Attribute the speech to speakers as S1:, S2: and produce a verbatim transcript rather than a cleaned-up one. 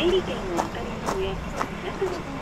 S1: 整理券をお借りの上、中の方